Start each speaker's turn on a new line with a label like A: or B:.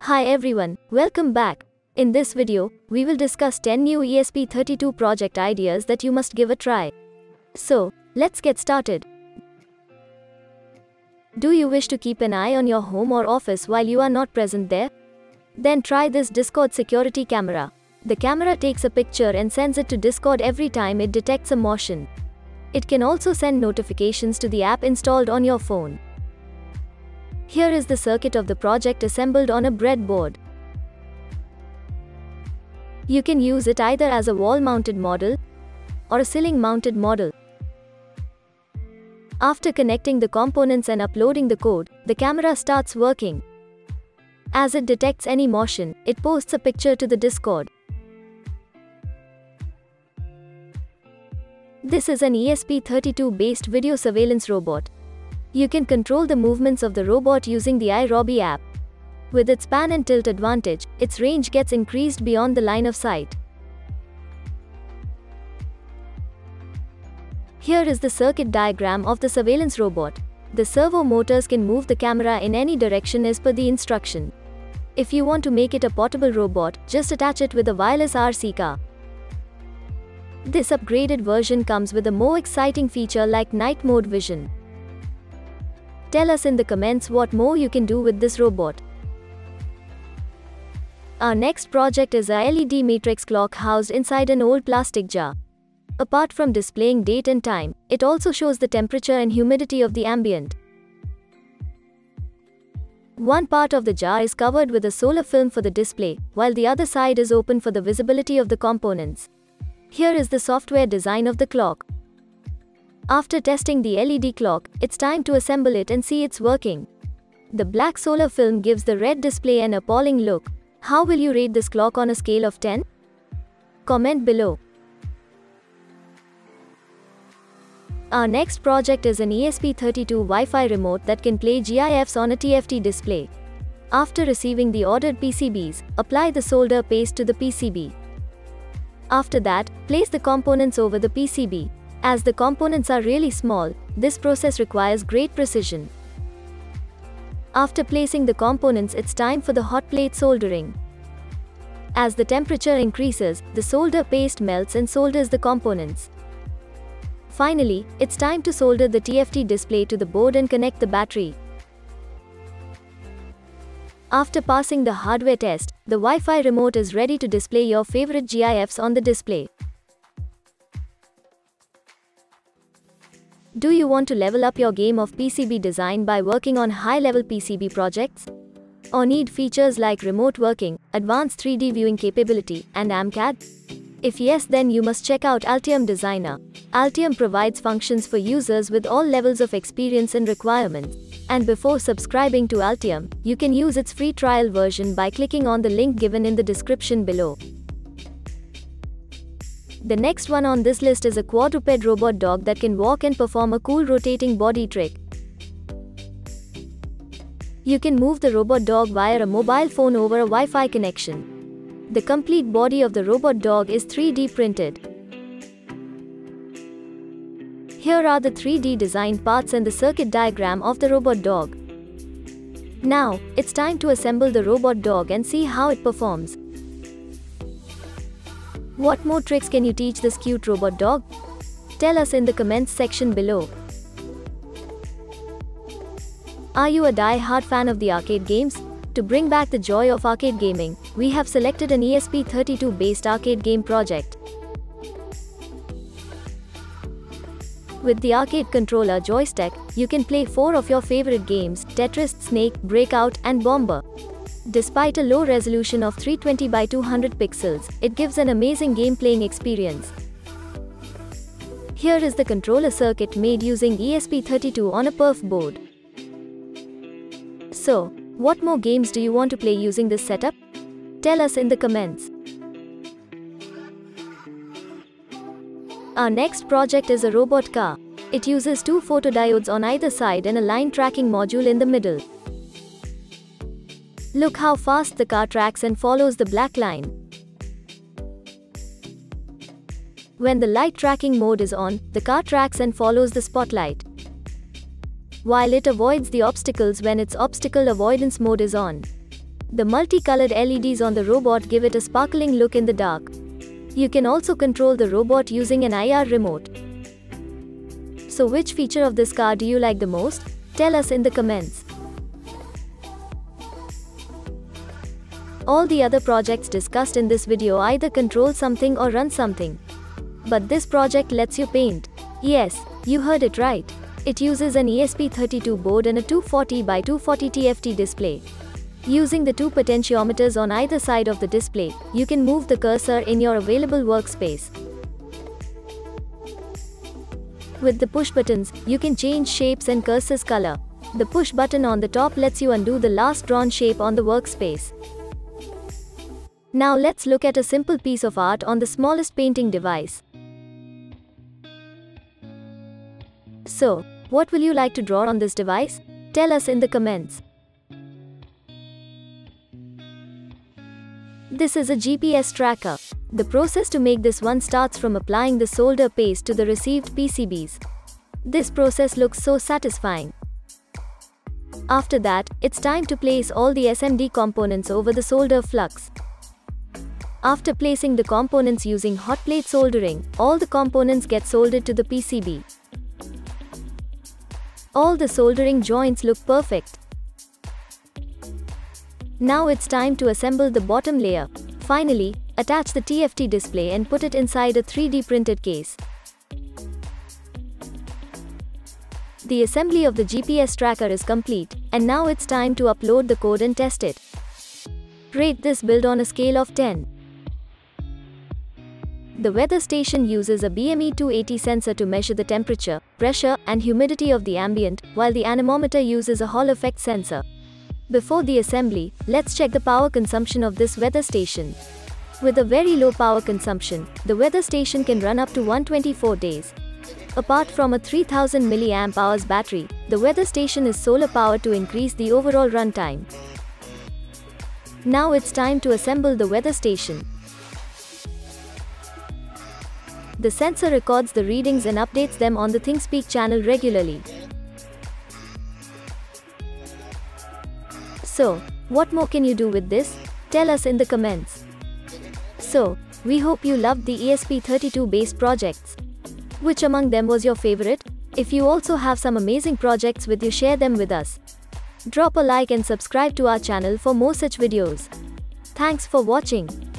A: Hi everyone, welcome back. In this video, we will discuss 10 new ESP32 project ideas that you must give a try. So, let's get started. Do you wish to keep an eye on your home or office while you are not present there? Then try this Discord security camera. The camera takes a picture and sends it to Discord every time it detects a motion. It can also send notifications to the app installed on your phone. Here is the circuit of the project assembled on a breadboard. You can use it either as a wall-mounted model or a ceiling-mounted model. After connecting the components and uploading the code, the camera starts working. As it detects any motion, it posts a picture to the Discord. This is an ESP32-based video surveillance robot. You can control the movements of the robot using the i-Robbie app. With its pan and tilt advantage, its range gets increased beyond the line of sight. Here is the circuit diagram of the surveillance robot. The servo motors can move the camera in any direction as per the instruction. If you want to make it a portable robot, just attach it with a wireless RC car. This upgraded version comes with a more exciting feature like night mode vision. Tell us in the comments what more you can do with this robot. Our next project is a LED matrix clock housed inside an old plastic jar. Apart from displaying date and time, it also shows the temperature and humidity of the ambient. One part of the jar is covered with a solar film for the display, while the other side is open for the visibility of the components. Here is the software design of the clock. After testing the LED clock, it's time to assemble it and see it's working. The black solar film gives the red display an appalling look. How will you rate this clock on a scale of 10? Comment below. Our next project is an ESP32 Wi-Fi remote that can play GIFs on a TFT display. After receiving the ordered PCBs, apply the solder paste to the PCB. After that, place the components over the PCB. As the components are really small, this process requires great precision. After placing the components, it's time for the hot plate soldering. As the temperature increases, the solder paste melts and solders the components. Finally, it's time to solder the TFT display to the board and connect the battery. After passing the hardware test, the Wi-Fi remote is ready to display your favorite GIFs on the display. Do you want to level up your game of PCB design by working on high-level PCB projects? Or need features like remote working, advanced 3D viewing capability, and AMCAD? If yes, then you must check out Altium Designer. Altium provides functions for users with all levels of experience and requirements. And before subscribing to Altium, you can use its free trial version by clicking on the link given in the description below. The next one on this list is a quadruped robot dog that can walk and perform a cool rotating body trick. You can move the robot dog via a mobile phone over a Wi-Fi connection. The complete body of the robot dog is 3D printed. Here are the 3D designed parts and the circuit diagram of the robot dog. Now, it's time to assemble the robot dog and see how it performs. What more tricks can you teach this cute robot dog? Tell us in the comments section below. Are you a die-hard fan of the arcade games? To bring back the joy of arcade gaming, we have selected an ESP32-based arcade game project. With the arcade controller Joystick, you can play 4 of your favorite games: Tetris, Snake, Breakout, and Bomber. Despite a low resolution of 320 by 200 pixels, it gives an amazing game-playing experience. Here is the controller circuit made using ESP32 on a perf board. So, what more games do you want to play using this setup? Tell us in the comments. Our next project is a robot car. It uses 2 photodiodes on either side and a line tracking module in the middle. Look how fast the car tracks and follows the black line. When the light tracking mode is on, the car tracks and follows the spotlight. while it avoids the obstacles when its obstacle avoidance mode is on. The multicolored LEDs on the robot give it a sparkling look in the dark. You can also control the robot using an IR remote. So which feature of this car do you like the most? Tell us in the comments. All the other projects discussed in this video either control something or run something. But this project lets you paint. Yes, you heard it right. It uses an ESP32 board and a 240 by 240 TFT display. Using the two potentiometers on either side of the display, you can move the cursor in your available workspace. With the push buttons, you can change shapes and cursor's color. The push button on the top lets you undo the last drawn shape on the workspace. Now let's look at a simple piece of art on the smallest painting device. So, what will you like to draw on this device? Tell us in the comments. This is a GPS tracker. The process to make this one starts from applying the solder paste to the received PCBs. This process looks so satisfying. After that, it's time to place all the SMD components over the solder flux. After placing the components using hot plate soldering, all the components get soldered to the PCB. All the soldering joints look perfect. Now it's time to assemble the bottom layer. Finally, attach the TFT display and put it inside a 3D printed case. The assembly of the GPS tracker is complete, and now it's time to upload the code and test it. Rate this build on a scale of 10. The weather station uses a BME 280 sensor to measure the temperature, pressure, and humidity of the ambient, while the anemometer uses a Hall effect sensor. Before the assembly, let's check the power consumption of this weather station. With a very low power consumption, the weather station can run up to 124 days. Apart from a 3000 mAh battery, the weather station is solar powered to increase the overall runtime. Now it's time to assemble the weather station. The sensor records the readings and updates them on the ThinkSpeak channel regularly. So, what more can you do with this? Tell us in the comments. So, we hope you loved the ESP32 based projects. Which among them was your favorite? If you also have some amazing projects with you, share them with us. Drop a like and subscribe to our channel for more such videos. Thanks for watching.